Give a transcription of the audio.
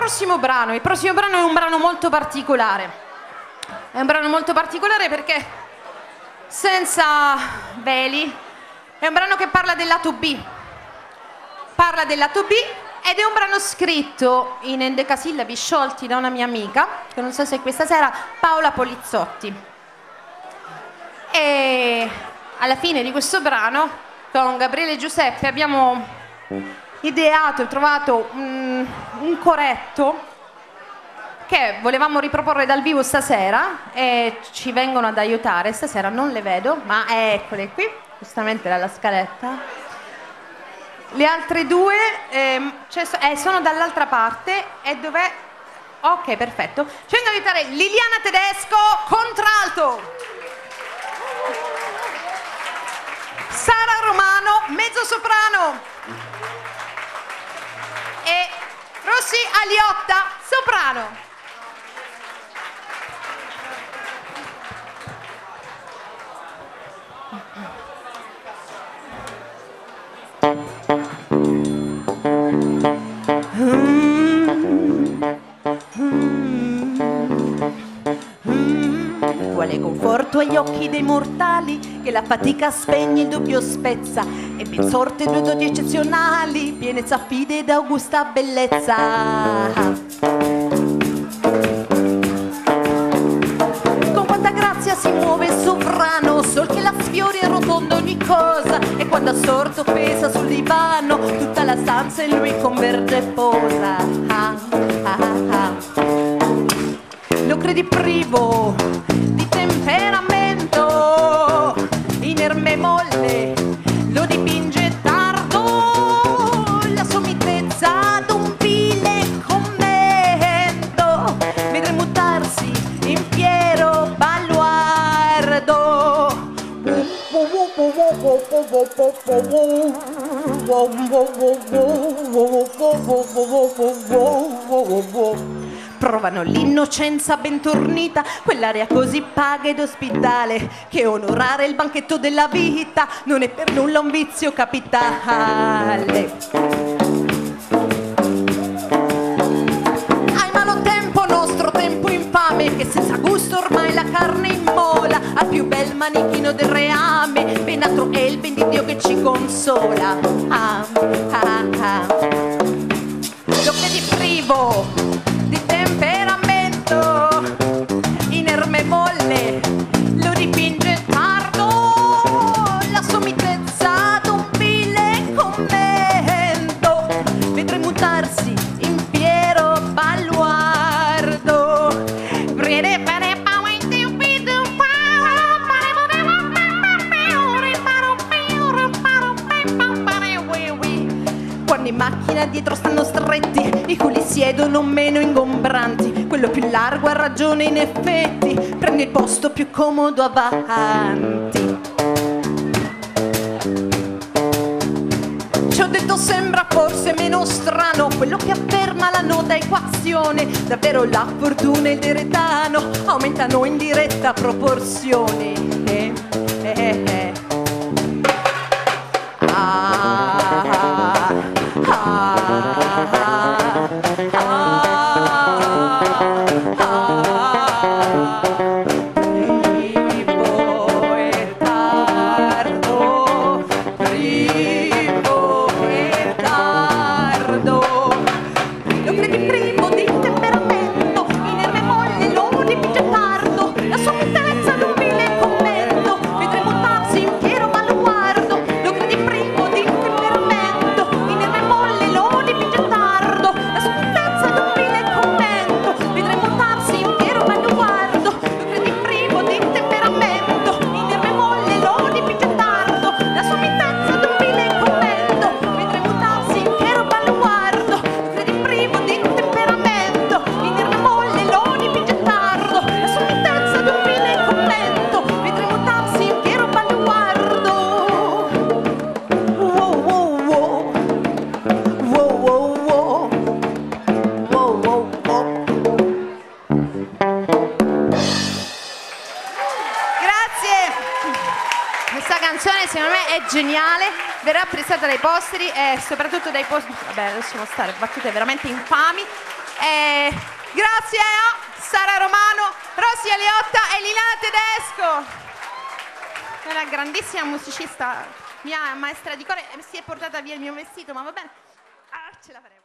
prossimo brano è un brano molto particolare. È un brano molto particolare perché, senza veli, è un brano che parla del lato B. Parla del lato B ed è un brano scritto in endecasillabi sciolti da una mia amica, che non so se è questa sera, Paola Polizzotti. E alla fine di questo brano, con Gabriele e Giuseppe, abbiamo ideato e trovato un coretto che volevamo riproporre dal vivo stasera e ci vengono ad aiutare. Stasera non le vedo, ma eccole qui, giustamente dalla scaletta. Le altre due sono dall'altra parte e dov'è? Ok, perfetto. Ci vengo ad aiutare Liliana Tedesco, contralto. Sara Romano, mezzo soprano. E Rossi Aliotta, soprano. Quale conforto agli occhi dei mortali che la fatica spegne, il dubbio spezza, e ben sorte due doti eccezionali, pienezza, fide ed augusta bellezza. Con quanta grazia si muove il sovrano, sol che la sfiori e rotonda ogni cosa, e quando assorto pesa sul divano, tutta la stanza in lui converge e posa. Lo credi privo di temperamento, inerme molle, lo dipinge tardo, la somiglianza ad un vile commento, vedrai mutarsi in fiero baluardo. Provano l'innocenza ben tornita, quell'aria così paga ed ospitale, che onorare il banchetto della vita non è per nulla un vizio capitale. Hai malo tempo, nostro tempo infame, che senza gusto ormai la carne immola, al più bel manichino del reame, ben altro è il ben di Dio che ci consola. Lo credi privo di temperamento, inerme molle, lo dipinge tardo, la somiglianza ad un vile commento, vedrai mutarsi in fiero baluardo. Quando in macchina dietro stanno stretti, i cui siedono meno ingombranti, quello più largo ha ragione in effetti, prende il posto più comodo avanti. Ci ho detto sembra forse meno strano quello che afferma la nota equazione, davvero la fortuna e il deretano aumentano in diretta proporzione. Geniale, verrà apprezzata dai posteri e soprattutto dai posteri. Vabbè, lasciamo stare, battute veramente infami. Grazie a Sara Romano, Rosy Aliotta e Liliana Tedesco. È una grandissima musicista, mia maestra di cuore, si è portata via il mio vestito, ma va bene. Ce la faremo.